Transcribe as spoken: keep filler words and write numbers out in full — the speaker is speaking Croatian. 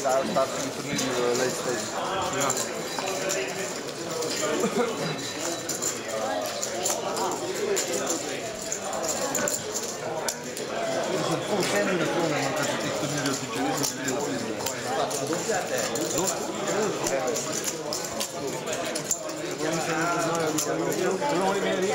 startni turniri v late stage. Ja. Vse ni naklonjeno, kar se teh turnirjev tiče, nisem videla pizde. Oni se ne poznajo, nisem videl.